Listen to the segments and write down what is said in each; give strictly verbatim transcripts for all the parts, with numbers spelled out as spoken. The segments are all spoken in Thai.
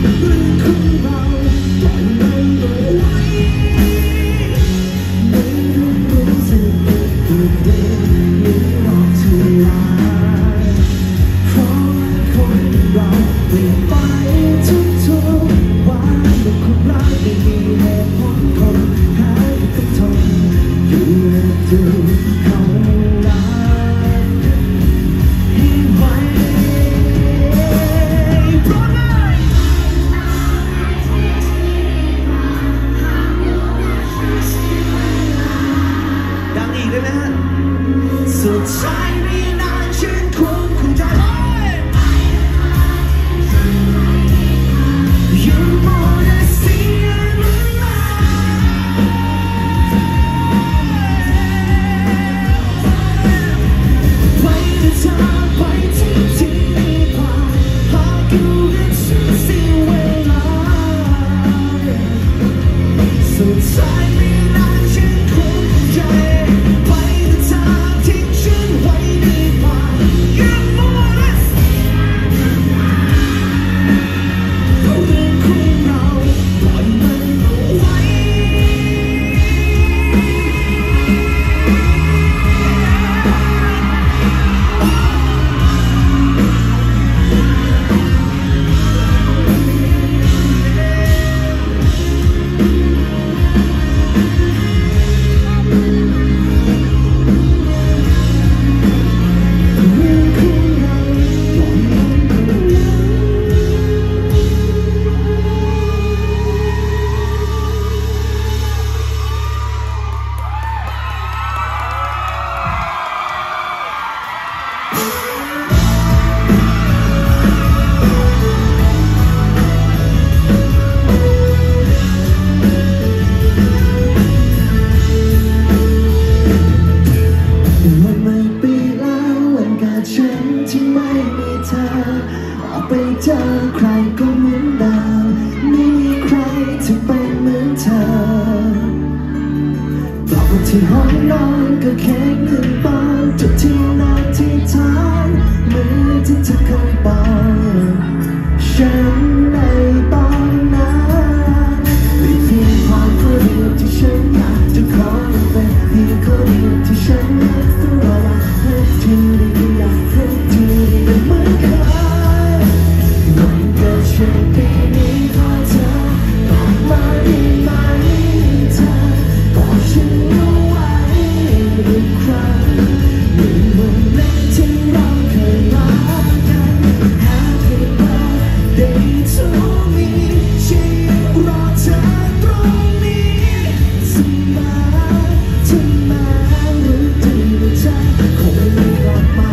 ที่ห้องนอนก็แค่หนึ่งปอนจุดที่นาที่ฐานมือที่เธอเคยบอกฉันในตอนนั้นมีเพียงความคนเดียวที่ฉันอยากจะขอเป็นเพียงคนเดียวที่ฉันอยากจะรอให้ที่ได้อยากให้ที่ได้เป็นเหมือนเคยมันเกิดฉันปีนี้ขอเธอออกมาได้ไหมเธอบอกฉันเอาไว้อีกครั้งในวันนั้นที่เราเคยรักกัน Happy birthday to me ฉันรอเธอตรงนี้เสมอถึงแม้รู้ดีว่าเธอคงไม่กลับมา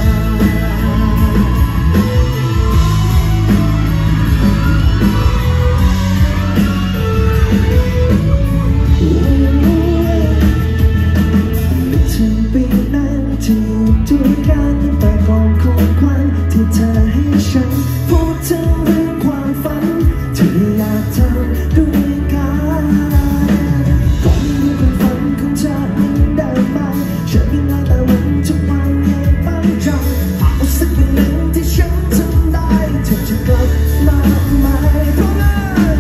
ถึงปีนั้นที่อยู่ด้วยกันแต่ก่อนของขวัญที่เธอให้ฉันพูดถึงเรื่องความฝันที่อยากทำด้วยกันก่อนที่ความฝันของเธอมันได้มาฉันยังแต่วันทุกวันให้ตั้งใจเอาสักวันหนึ่งที่ฉันทำได้เธอจะกลับมาไหมเพราะนั้น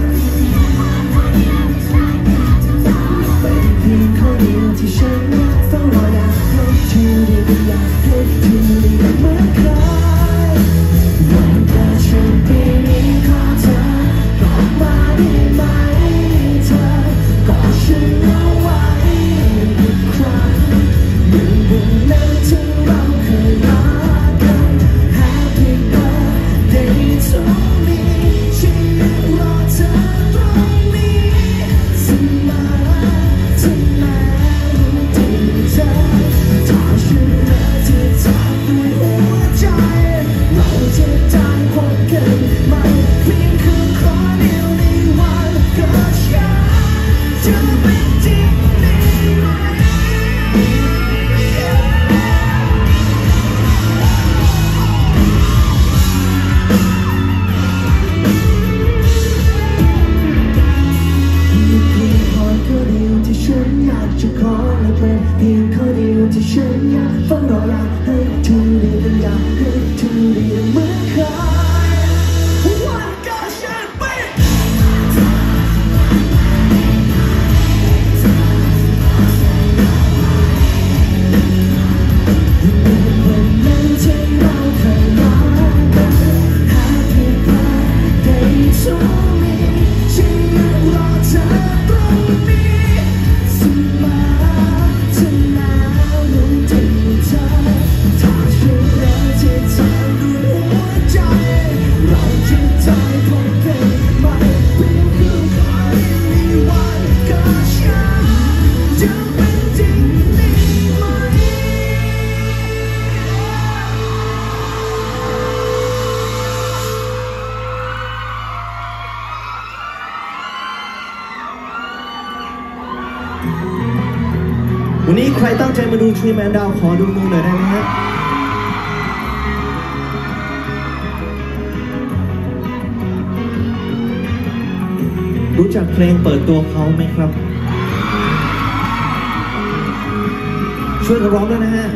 เป็นเพียงคนเดียวที่ฉันเฝ้ารออยากให้เธอได้อยากให้เธอได้เหมือนเคยวันเกิดฉันปีนี้ขอเธอออกมาได้ไหมเธอกอดฉันเอาไว้อีกครั้งในวันนั้นที่เราเคยรักกัน Happy birthday to me ฉันรอเธอตรงนี้เสมอถึงแม้รู้ดีเธอถ้าฉันเลิกที่เธอด้วยหัวใจเราจะได้พบกันไหมเพียงคืนขอเดียวในวันเกิดฉันจะเป็นจริงได้ไหมมีเพียงพอคนเดียวที่ฉันอยากจะขอและเป็นเพียงคนเดียวที่ฉันอยากฝันรออยากให้เธอได้อยากให้เธอได้เหมือนเคยวันเกิดนี้ใครตั้งใจมาดูทรีแมนดาวขอดูมือหน่อยได้ไหมฮะรู้จักเพลงเปิดตัวเขาไหมครับช่วยกันร้องด้วยนะฮะ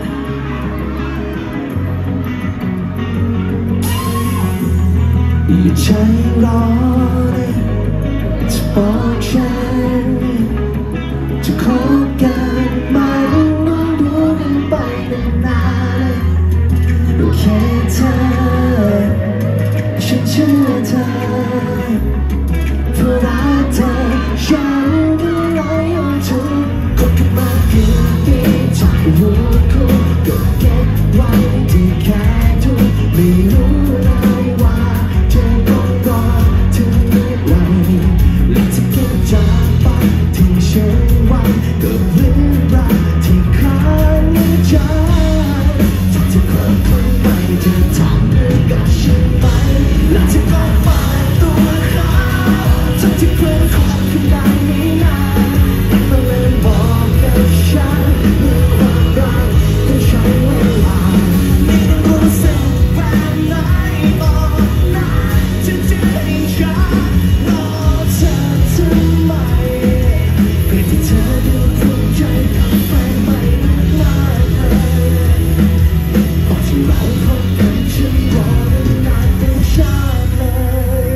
อย่าใช้รอเลยจะบอกฉันจะคบกันไม่ต้องดูกันไปนานๆโอเคเธอฉันเชื่อเธอเพราะรักเธอฉันก็ร้อยทุกคบกันมากี่ปีจากรู้คู่ก็เก็บไว้ที่แค่ทุกไม่รู้เลยว่าเธอต้องรอถึงเมื่อไหร่และจะเก็บจากไปทิ้งฉันไว้กับเรื่องราวที่ค้างในใจถ้าเธอคบคนใหม่จะทำเรื่องกับฉันไหมและเธอก็ฝากตัวเขาทั้งที่เพื่อนของคุณได้ไม่นานแต่เมื่อบอกกับฉันเรื่องความรักต้องใช้เวลาไม่ต้องรู้สึกแบบไหนบอกนะจะเจอให้ฉันรอเธอทำไมเพื่อที่เธอดูภูมิใจกับแฟนใหม่มากเลยพอที่เราพบกันฉันรอนานเป็นชาติเลย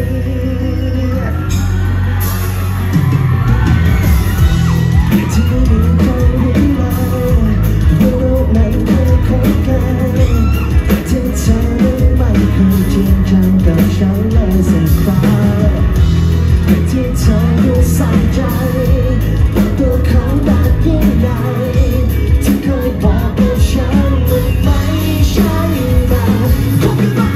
ที่ไม่มีใครรู้เลยว่าเรานั้นเคยคบกันแต่ที่เธอไม่เคยจริงจังกับฉันเลยสักครั้งแต่ที่เธอดูใส่ใจว่าตัวเขาได้ยังไงที่เคยบอกกับฉันมันไม่ใช่เราคบกันมา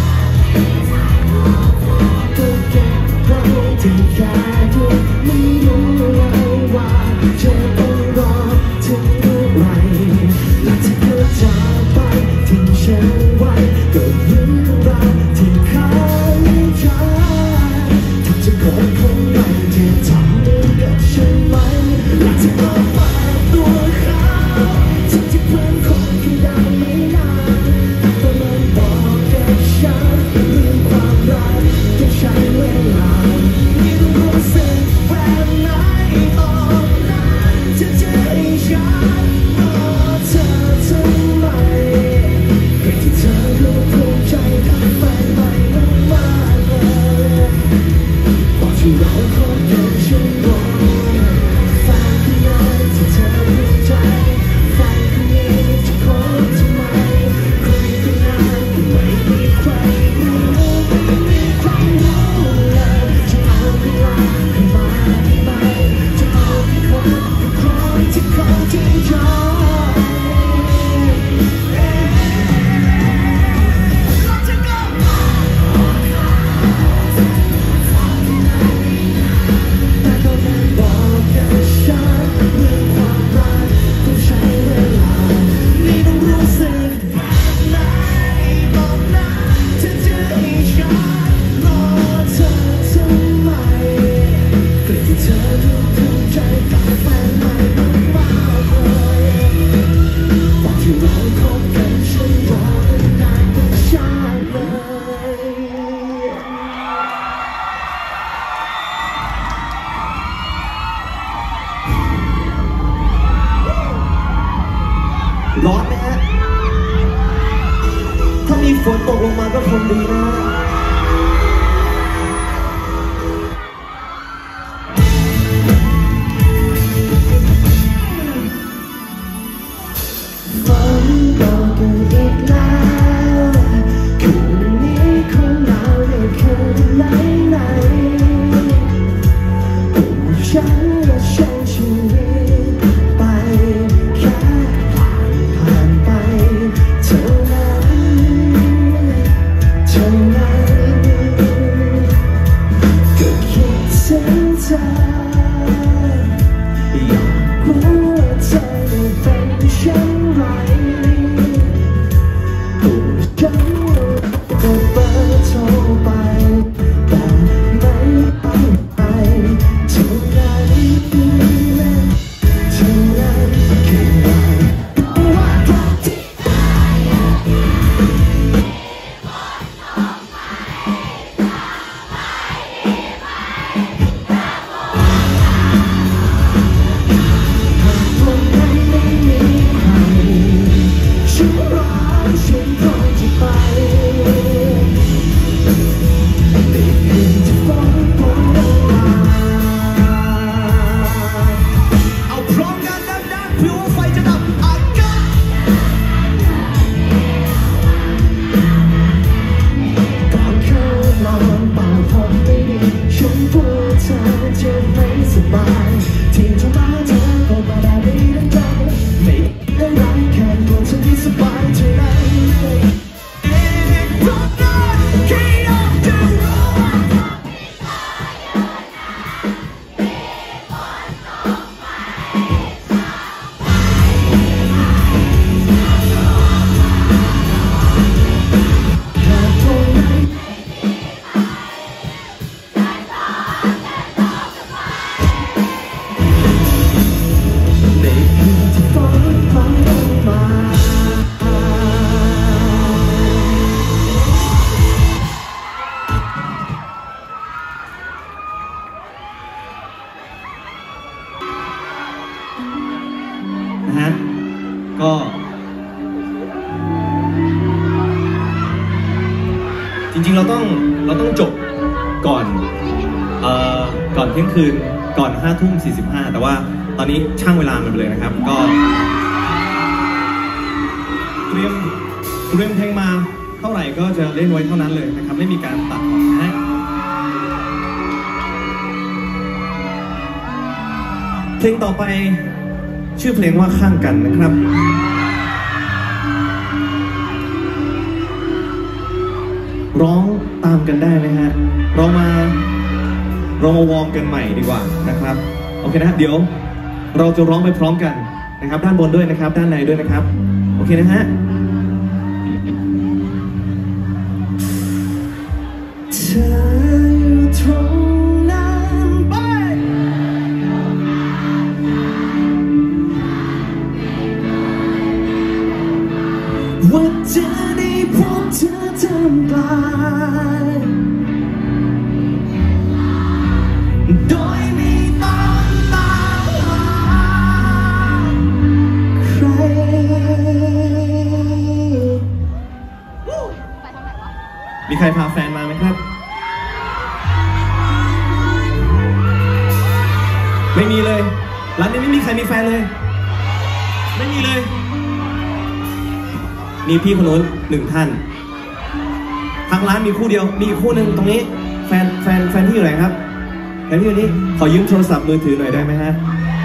ก็เก็บไว้ที่แค่ดูไม่รู้เลยว่าเธอต้องรอถึงเมื่อไหร่และเธอก็จากไปทิ้งฉันไว้กับเรื่องราวที่ค้างในใจถ้าจะคบคนใหม่จะทำเหมือนกับฉันไหมและเธอก็ฝากตัวเขาทั้งที่เพื่อนคบกันได้ไม่นานแต่เมื่อบอกกับฉันเรื่องความรักต้องใช้เวลาไม่ต้องรู้สึกแบบไหนบอกนะจะเจอให้ฉันรอเธอทำไมเพื่อที่เธอดูภูมิใจกับแฟนใหม่มากๆเลยพอที่เราคบกันฉันรอแฟนคนนั้นที่เธอภูมิใจแฟนคนนี้จะคบทำไมคุยกันนานก็ไม่มีใครรู้ไม่มีใครรู้เลยจะบายที่จะมาเธอก็มาได้ไม่ได้ใจไม่ได้ไรแค่ตัวฉันที่สบายเท่านั้นนะฮะก็จริงๆเราต้องเราต้องจบก่อนเอ่อก่อนเที่ยงคืนก่อนห้าทุ่มสี่สิบห้าแต่ว่าตอนนี้ช่างเวลามันไปเลยนะครับก็เตรียมเตรียมเพลงมาเท่าไหร่ก็จะเล่นไว้เท่านั้นเลยนะครับไม่มีการตัดออกนะฮะเพลงต่อไปชื่อเพลงว่าข้างกันนะครับร้องตามกันได้ไหมฮะเรามาเรามาวอร์มกันใหม่ดีกว่านะครับโอเคนะเดี๋ยวเราจะร้องไปพร้อมกันนะครับด้านบนด้วยนะครับด้านในด้วยนะครับโอเคนะฮะเธออยู่ตรงนั้นไปว่าจะได้พบเธอทำกลางโดยไม่ต้องตามหาใครมีใครพาแฟนมาไหมครับไม่มีเลยร้านนี้ไม่มีใครมีแฟนเลยไม่มีเลยมีพี่คนนู้นหนึ่งท่านทางร้านมีคู่เดียวมีอีกคู่หนึ่งตรงนี้แฟนแฟนแฟนที่อยู่ไหนครับแฟนที่อยู่นี่ขอยืมโทรศัพท์มือถือหน่อยได้ไหมฮะ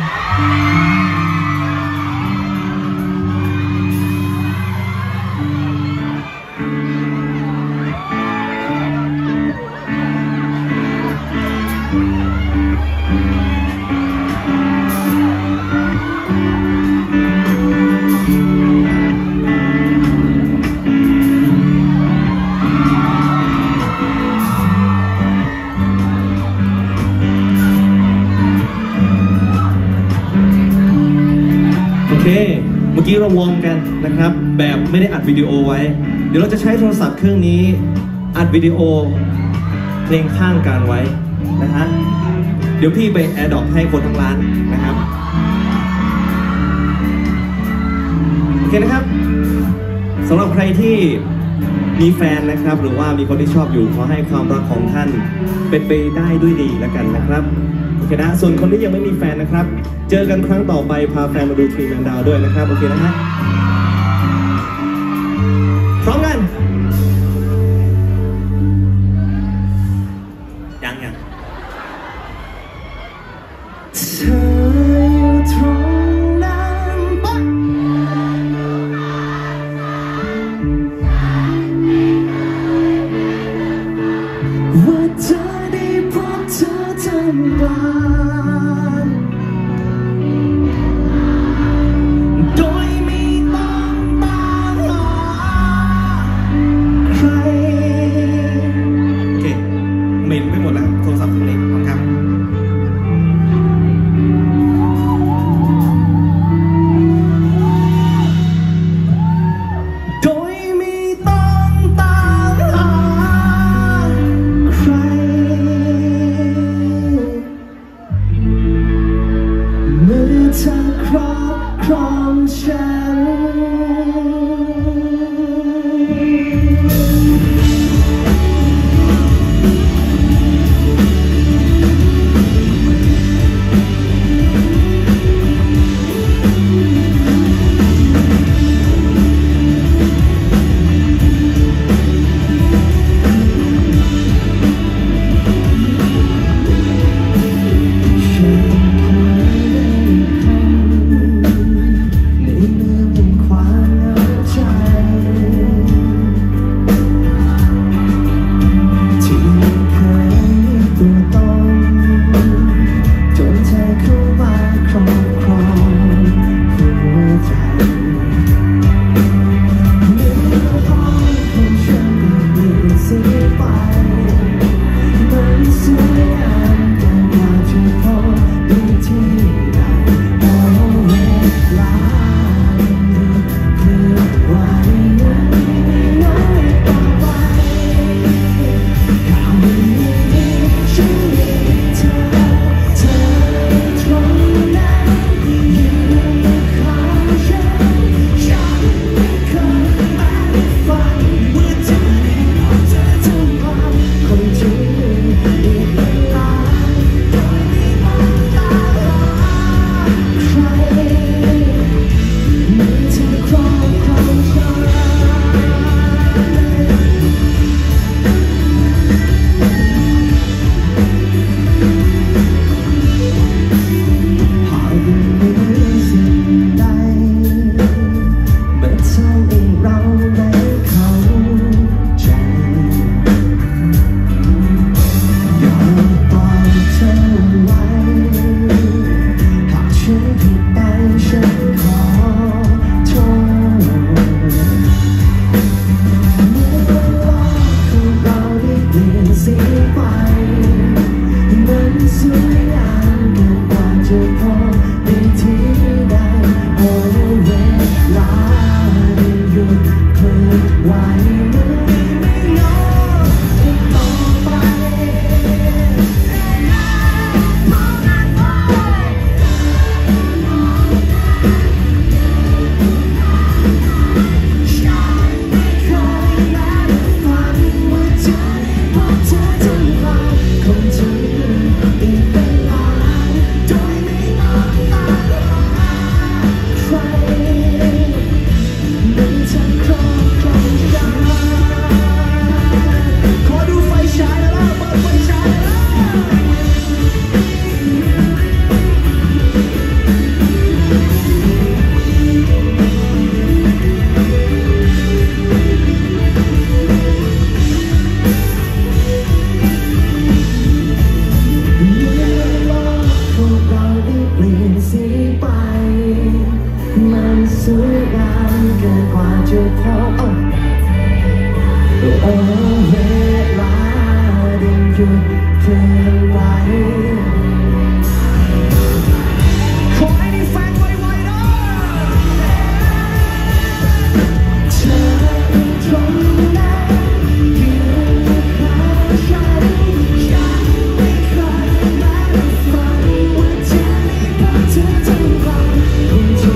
เมื่อกี้เราวอร์มกันนะครับแบบไม่ได้อัดวิดีโอไว้เดี๋ยวเราจะใช้โทรศัพท์เครื่องนี้อัดวิดีโอเพลงข้างกันไว้นะฮะเดี๋ยวพี่ไปแอร์ดรอปให้คนทั้งร้านนะครับโอเคนะครับสำหรับใครที่มีแฟนนะครับหรือว่ามีคนที่ชอบอยู่ขอให้ความรักของท่านเป็นไปได้ด้วยดีแล้วกันนะครับโอเคนะส่วนคนที่ยังไม่มีแฟนนะครับเจอกันครั้งต่อไปพาแฟนมาดูทรีแมนดาวด้วยนะครับโอเคนะฮะพร้อมกันยังยังเธออยู่ตรงนั้นปะว่าเธอได้พบเธอทำกลางโดยไม่ต้องตามหาใครโอเคเมนไปหมดแล้วโทรศัพท์เครื่องนี้ขอบคุณครับโดยไม่ต้องตามหาใครเมื่อเธอครอบครองฉันวยงามเกินกว่าจะพอในที่ใดโอ้เวลาได้หยุดเคลื่อนไหวไม่ยอมอีกต่อไปสวยงามเกินกว่าจะพอโอ้เวลาได้หยุดเคลื่อนไหวขอให้ได้ฟังไวๆนะเธอตรงนั้นยืนข้างฉันฉันไม่เคยแม้แต่ฝันว่าจะมีเธอทั้งวันคงจะ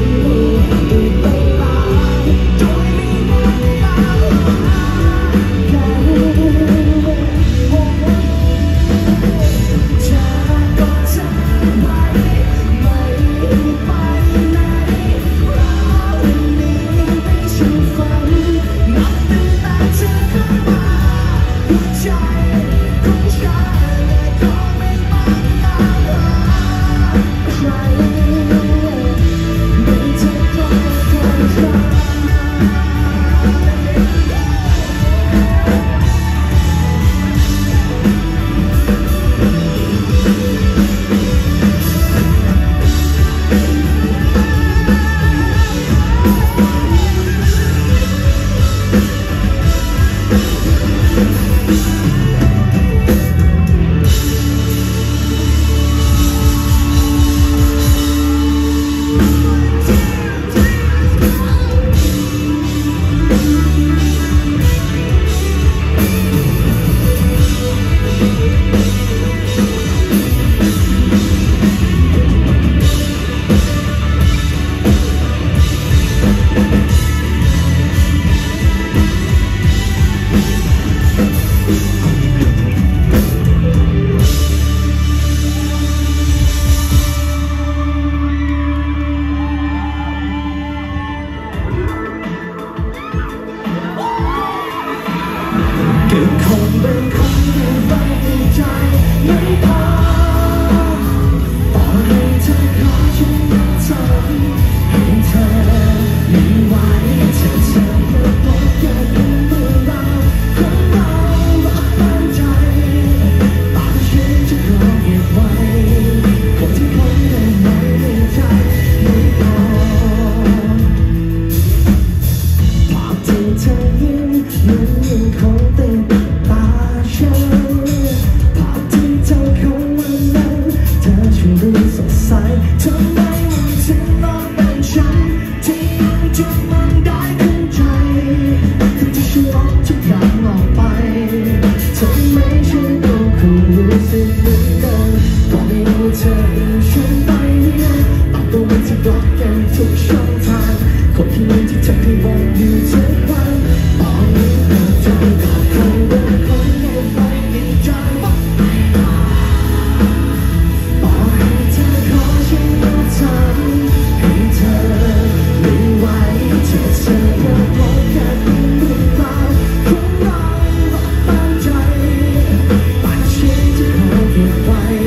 ไว้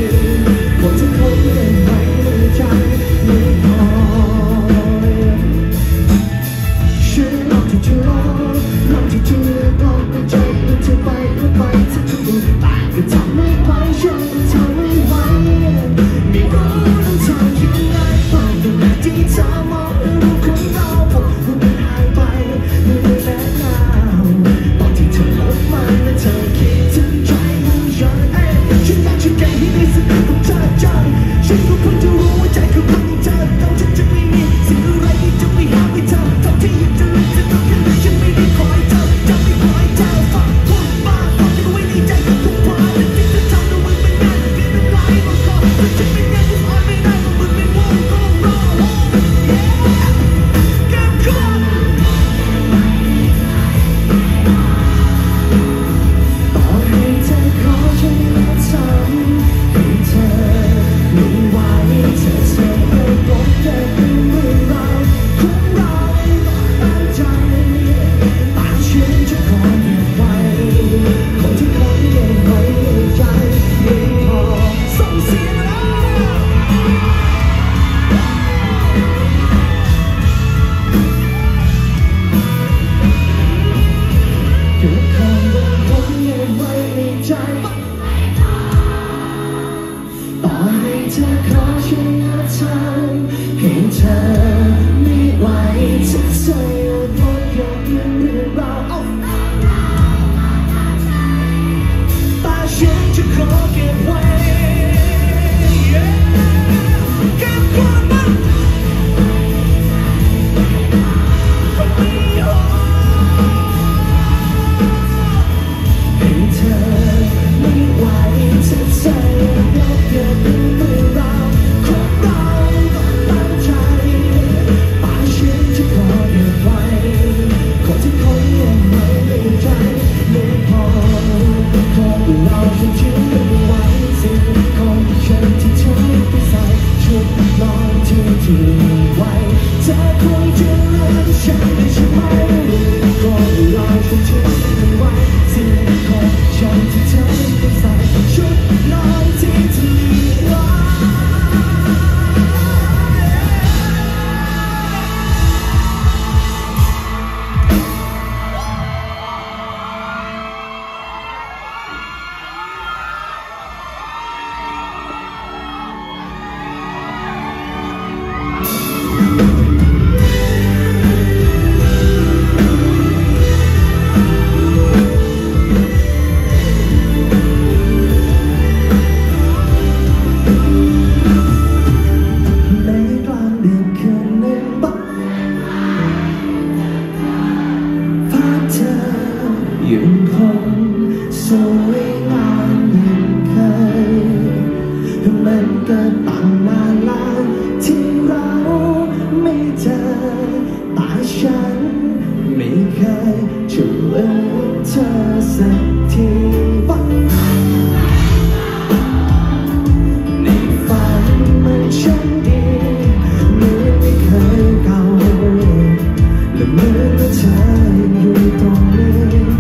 จะขอใช้หัวใจให้เธอไม่ไหวจะใส่หมดกับเรื่องราวแต่ฉันจะขอเก็บไว้เก็บความรักให้เธอไม่ไหวจะใส่หมดกับเรื่องราวของเราต้องตั้งใจแต่ฉันจะขอเก็บไว้คนที่เขายังไม่ได้ใจไม่พอของเราฉันเชื่อไม่ไหวสิ่งของฉันที่เธอไปใส่ชุดนอนที่ที่ไว้เธอคงจะรักฉันได้ใช่ไหมของเราฉันเชื่อไม่ไหวสิ่งของฉันที่เธอไปใส่ชุดนอนที่ที่ไว้ยังคงสวยงามอย่างเคยมันก็ตั้งนานแล้วที่เราไม่เจอแต่ฉันไม่เคยจะลืมเธอสักทีในฝันมันช่างดีเหมือนไม่เคยเก่าและเหมือนเธออยู่ตรงนี้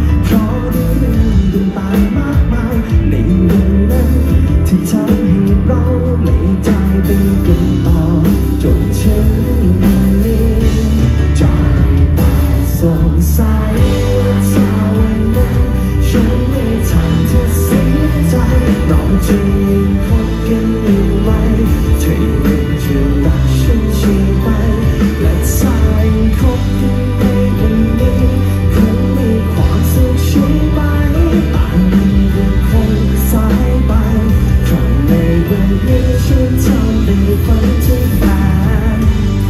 มากมายในวันนั้นที่ทำให้เราไม่ใจเป็นกันต่อจนถึงวันนี้จากตาสงสัยว่าเธอวันนั้นฉันไม่ทำเธอเสียใจเราจะยังคบกันอยู่ไหมเธอยังจะรักฉันใช่ไหมและถ้ายังคบกันในวันนี้คงมีความสุขใช่ไหมคงสายไปเพราะในวันนี้ฉันทำเป็นฝันที่แฟน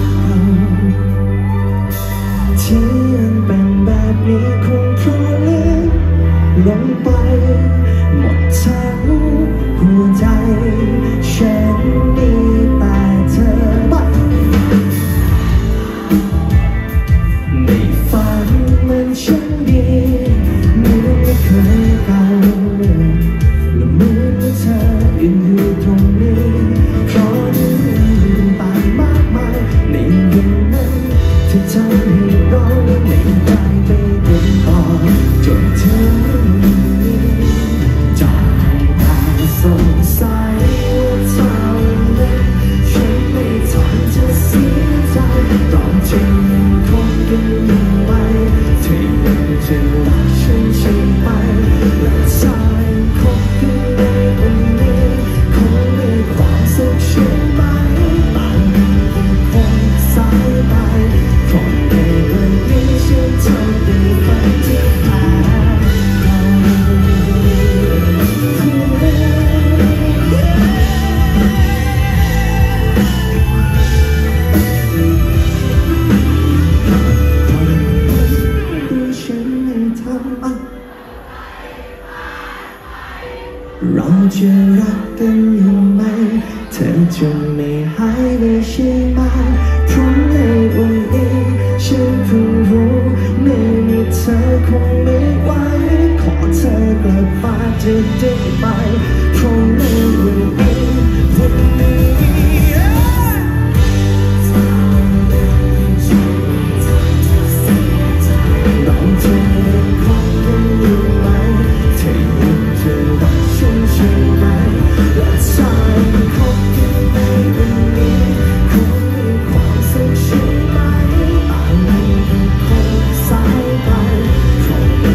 ที่ยังเป็นแบบนี้คงเพราะลืมลงไปหมดทั้งหัวใจฉันมีแต่เธอในฝันมันช่างดีเหมือนไม่เคยเก่าและเหมือนว่าเธอยังอยู่ตรงนี้เพราะเรื่องต่างมากมายในวันนั้นที่ทำให้เราไม่ได้ไปกันต่อจนถึงวันนี้จากแต่สงสัยว่าเธอวันนั้นฉันไม่ทำเธอเสียใจตอนจะยังคบกันอยู่ไหมเธอยังจะรักฉันใช่ไหมและสายคบกันในวันนี้คงมีความสุขใช่ไหมแต่ยังคงสายไปเพราะในวันนี้ฉันทำเป็นฝันที่แพ้เราจะรักกันยังไงเธอจะไม่หายไปใช่ไหมเพราะในวันนี้ฉันเพิ่งรู้ไม่มีเธอคงไม่ไหวขอเธอกลับมาจะได้ไหมเพราะในวันนี้วันนี้เราจะยังคบกันอยู่ไหมเธอยังจะรักฉันใช่ไหมและสายคบกันในวันนี้คงมีความสุขใช่ไหมแต่ยังคงสายไปเพราะใน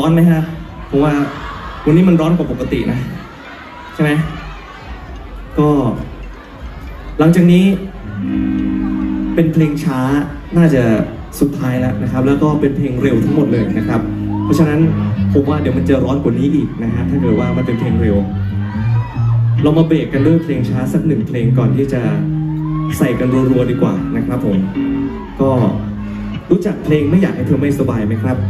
อนไหมฮะเพราะว่าวันนี้มันร้อนกว่าปกตินะใช่ไหมก็หลังจากนี้เป็นเพลงช้าน่าจะสุดท้ายแล้วนะครับแล้วก็เป็นเพลงเร็วทั้งหมดเลยนะครับเพราะฉะนั้นผมว่าเดี๋ยวมันจะร้อนกว่านี้อีกนะฮะถ้าเกิดว่ามันเป็นเพลงเร็วเรามาเบรกกันด้วยเพลงช้าสักหนึ่งเพลงก่อนที่จะใส่กันรัวๆดีกว่านะครับผมก็รู้จักเพลงไม่อยากให้เธอไม่สบายไหมครับ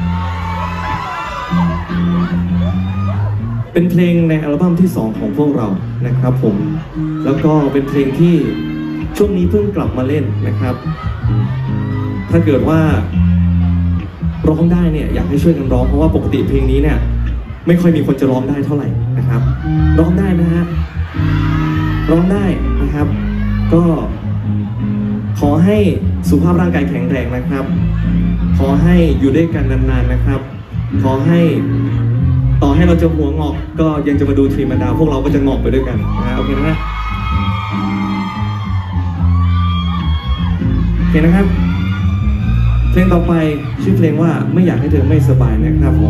เป็นเพลงในอัลบั้มที่สองของพวกเรานะครับผมแล้วก็เป็นเพลงที่ช่วงนี้เพิ่งกลับมาเล่นนะครับถ้าเกิดว่าร้องได้เนี่ยอยากให้ช่วยกันร้องเพราะว่าปกติเพลงนี้เนี่ยไม่ค่อยมีคนจะร้องได้เท่าไหร่นะครับร้องได้นะฮะร้องได้นะครับก็ขอให้สุขภาพร่างกายแข็งแรงนะครับขอให้อยู่ด้วยกันนานๆนะครับขอให้ต่อให้เราจะหัวงอกก็ยังจะมาดูทรีมันดาวพวกเราก็จะงอกไปด้วยกันนะโอเคนะโอเคนะครับเพลงต่อไปชื่อเพลงว่าไม่อยากให้เธอไม่สบายนะครับผม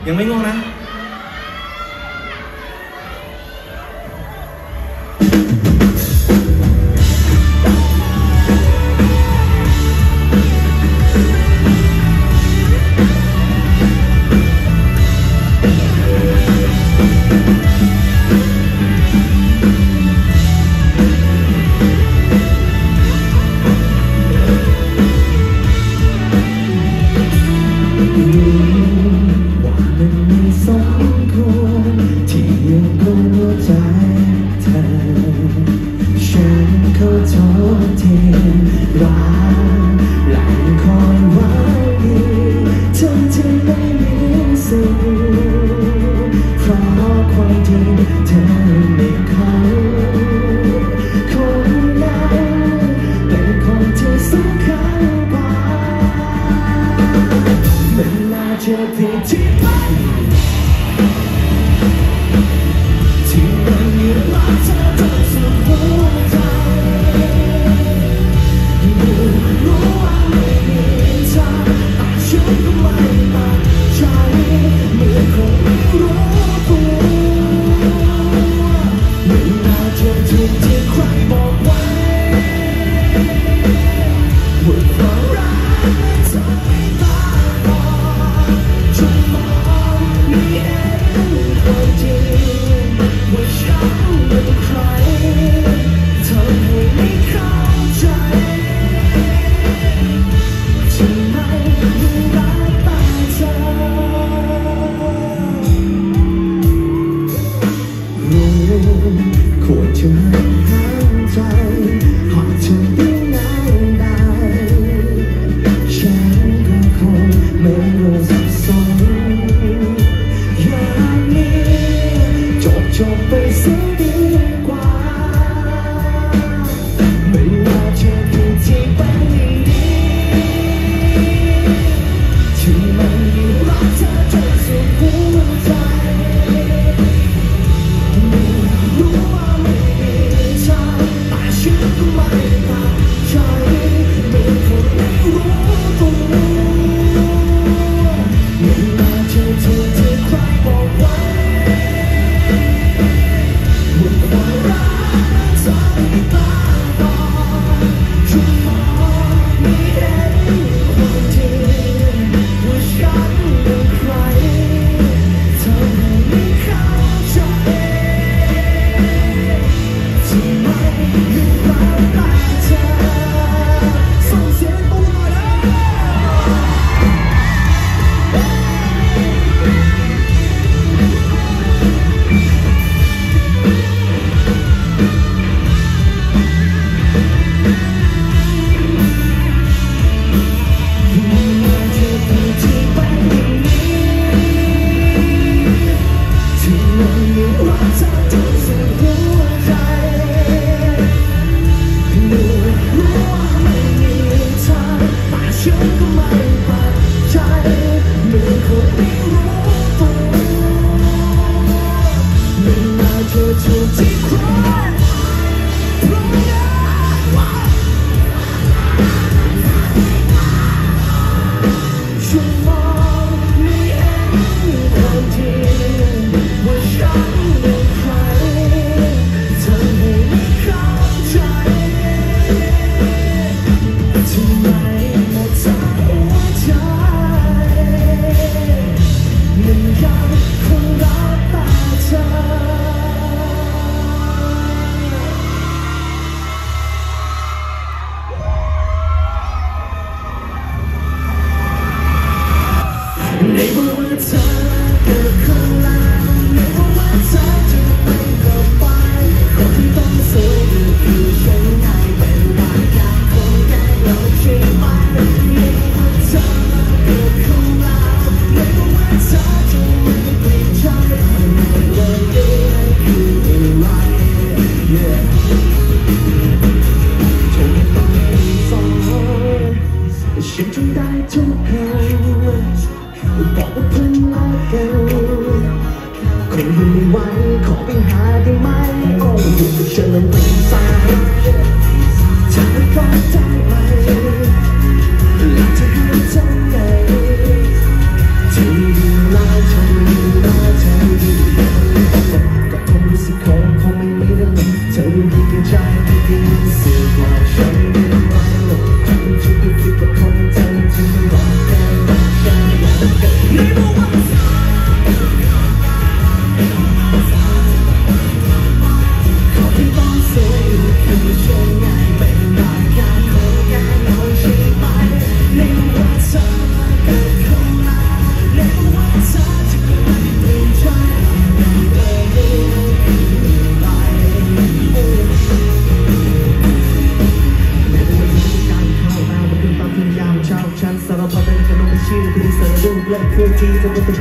ยังไม่ง่วงนะ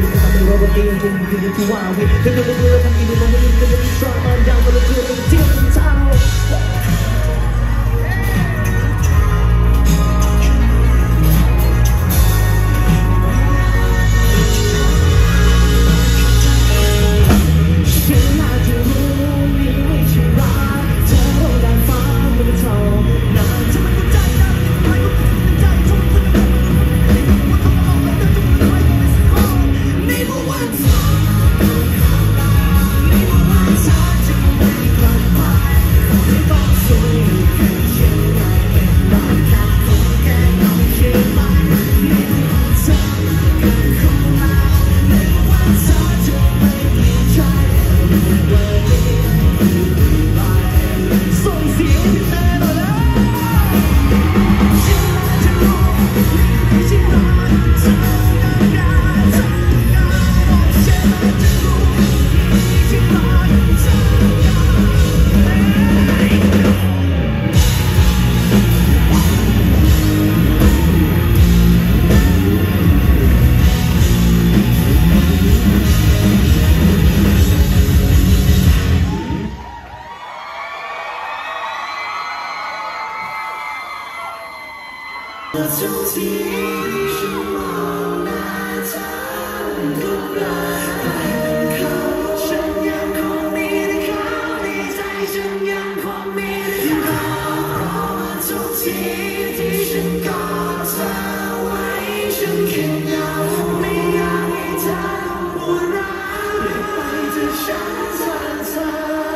ทุกทีฉันมองหน้าเธอก็เปล่าแต่เขาฉันยังคงมีแต่เขาในใจฉันยังคงมีแต่เขาเพราะว่าทุกทีที่ฉันกอดเธอไว้ฉันแค่เหงาไม่อยากให้เธอปวดร้าวไปจากฉันเธอเธอ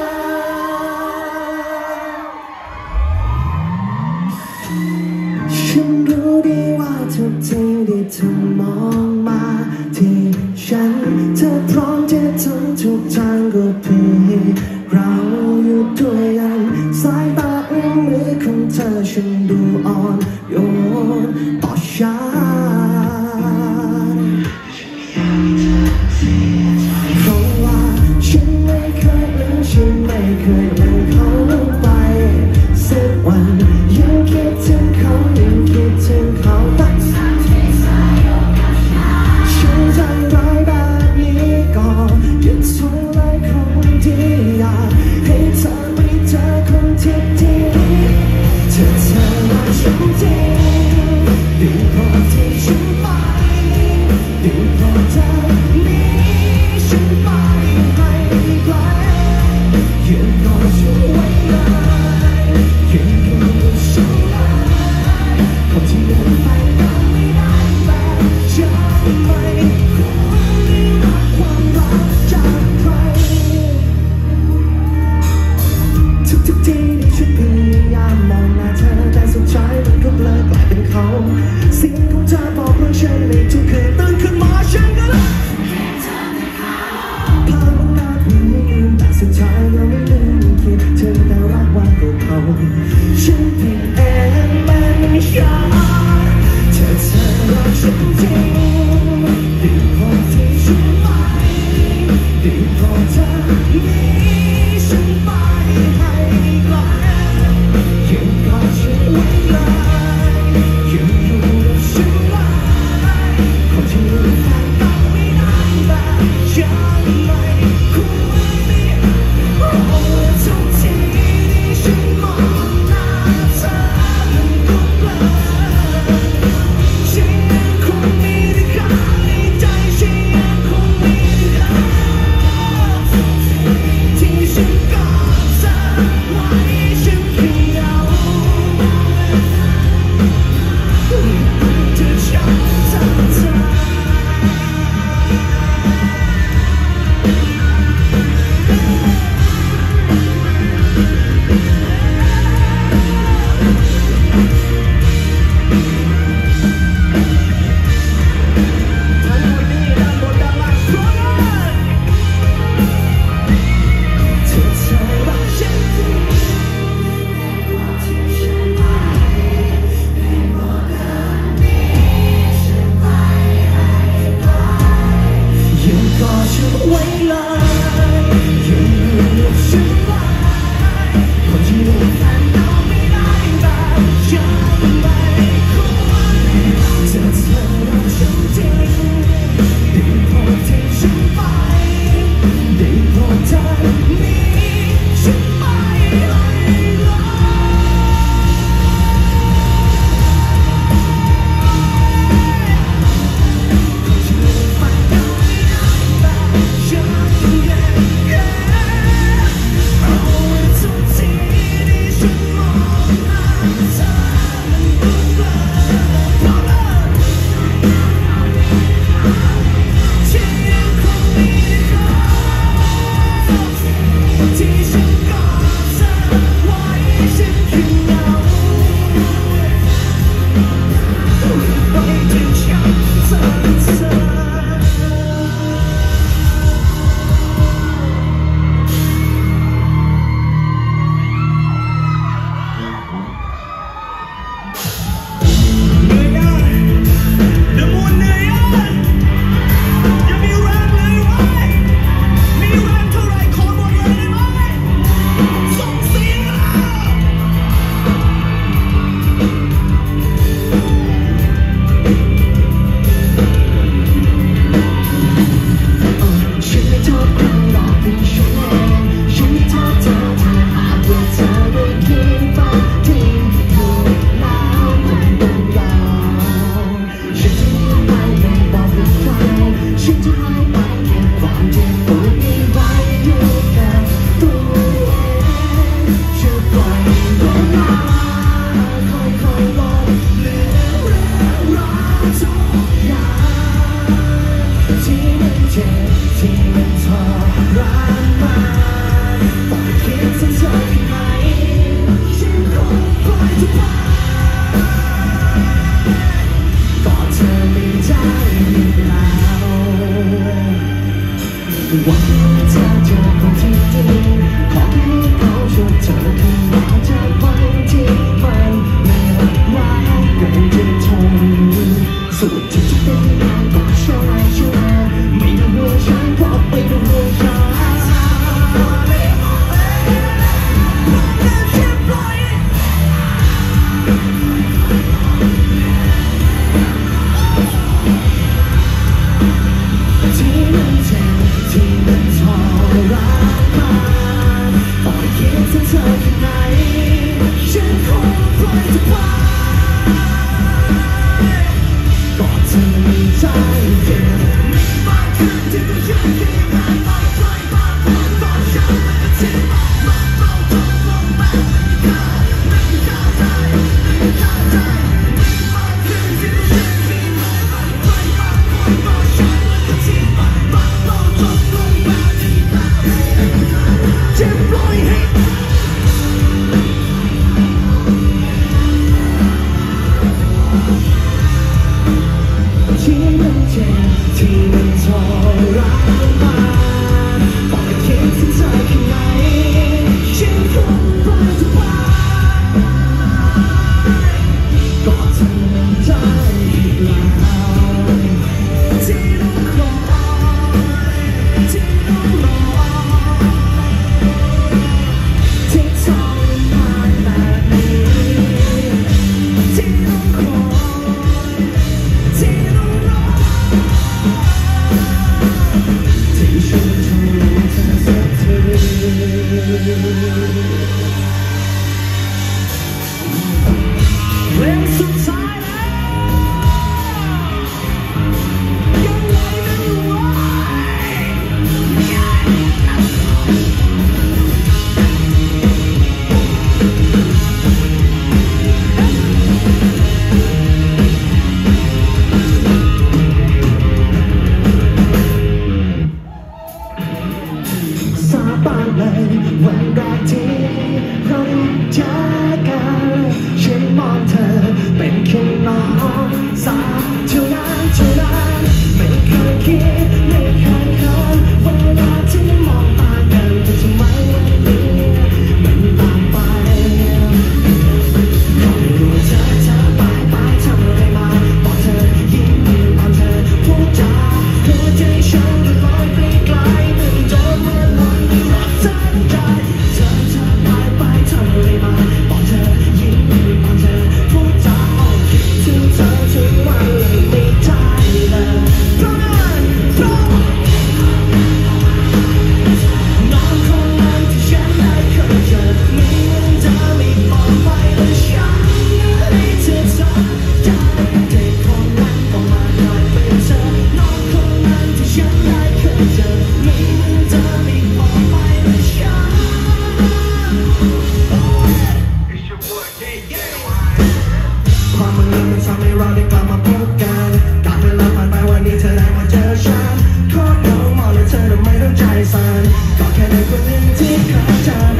ฉันรู้ดีว่าทุกทีที่เธอมองมาที่ฉันเธอพร้อมจะทำทุกทางก็เพื่อให้เราอยู่ด้วยกันสายตาอุ้มมือของเธอฉันดูอ่อนโยนต่อฉันเพราะว่าฉันไม่เคยลืมฉันไม่เคยลืมเขาลงไปสักวันยังคิดถึงเขายังคิดถึงเขาตั้งแต่ฉันทำร้ายแบบนี้ก็อย่าทำร้ายคนที่อยากให้เธอไปเจอคนที่ดีเธอเธอรักฉันจริงดีพอที่ฉันไปดีพอเธอหนีฉันไปให้ไกลยืนกอดฉันไว้เลยยืนอยู่กับฉันเลยคนที่เดินไปก็ไม่ได้แบบฉันไม่ควรได้รับความรักจากใครทุกๆทีที่ฉันพยายามมองหน้าเธอแต่สุดท้ายมันก็เบลอกลายเป็นเขาเสียงของเธอบอกว่าฉันในทุกคืนตื่นขึ้นมาฉันก็เลยพามันนานไม่ลืมแต่สุดท้ายเราไม่ลืมคิดถึงแต่รักวันของเขาฉันผิดเองมันช้าเธอเธอรักฉันจริงดีพอที่ฉันไปดีพอเธอหนีฉันไปให้ไกลยังกอดฉันไว้เลยยังอยู่กับฉันเลยคนที่รู้แค่ต้องไม่ได้แบบฉันไม่ควรมีเพราะว่าทุกทีที่ฉันมองหน้าเธอมันก็เบลอฉันยังคงมีแต่เขาในใจฉันยังคงมีแต่เขาที่ฉันกอดเธอไว้ฉันแค่เหงาจะช้ำเธอเธอยังกอดฉันไว้เลยยังอยู่กับฉันเลยคนที่รู้แฟนเราไม่ได้แบบฉันไม่ควรเธอเธอรักฉันจริงดีพอหวังเธอเจอคนที่ดีขอให้เขาช่วยเธอขึ้นมาจากวันที่มันเหนื่อยล้าเกินจะทนสุดที่จะเป็นยังไงก็ช่วยช่วยไม่ต้องห่วงฉันเพราะไม่ต้องห่วงฉันที่มันเจ็บที่มันทรมานตอนคิดถึงเธอแค่ไหนฉันคงปล่อยเธอไปก่อนเธอไม่ใจเย็นมีบางครั้งที่ต้องยังคิดว่าเราใกล้มากกว่าตอนฉันไม่ได้ทิ้งมันเราตกลงมาไม่เข้าใจไม่เข้าใจมีบางครั้งที่ต้องยังคิดว่าเราใกล้มากกว่าตอนฉันไม่ได้ทิ้งมันเราตกลงมาจะปล่อยให้ที่มันเจ็บที่มันทรมานตอนคิดถึงเธอแค่ไหนฉันคงปล่อยเธอไปก่อนเธอไม่ได้อีกแล้วที่ต้องคอยที่ต้องรอที่ทรมานแบบนี้ที่ต้องคอยที่ต้องรอที่ช่วยทำให้เธอสักทีเพลงสุดท้ายแล้วยังไงไม่ไหวสาบานเลยวันแรกที่เราเจอกันฉันมองเธอเป็นแค่น้องสาวเท่านั้นเท่านั้นไม่เคยคิดไม่เคยเคินเวลาที่มองตากันแต่ทำไมวันนี้มันต่างไปขอให้รู้เธอเธอไปไปทำอะไรมาบอกเธอยิ้มตอนเธอพูดจาหัวใจฉันลอยไปไกลเหมือนโดนมันวันที่รักเธอได้เธอเธอไปไปทำอะไรมาบอกเธอยิ้มตอนเธอพูดจาคิดถึงเธอทุกวันเลยไม่ได้เลยเพราะนั้นเพราะน้องคนนั้นที่ฉันได้เคยเจอไม่เหมือนเธอไม่บอกไปและฉันให้เธอทำใจเด็กคนนั้นก็มากลายเป็นเธอน้องคนนั้นที่ฉันได้เคยเจอไม่เหมือนเธอไม่บอกไปและฉันความบังเอิญมันทำให้เราได้กลับมาพบกันการเวลาผ่านไปวันนี้เธอได้มาเจอฉันโคตรเหงามองเลยเธอทำไมต้องใจสั่นก็แค่ได้คนหนึ่งที่เข้าใจ